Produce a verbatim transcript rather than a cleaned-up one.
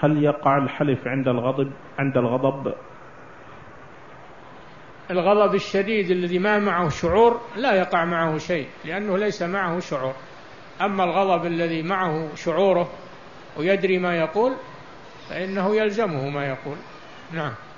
هل يقع الحلف عند الغضب عند الغضب؟ الغضب الشديد الذي ما معه شعور لا يقع معه شيء، لأنه ليس معه شعور. أما الغضب الذي معه شعوره ويدري ما يقول فإنه يلزمه ما يقول. نعم.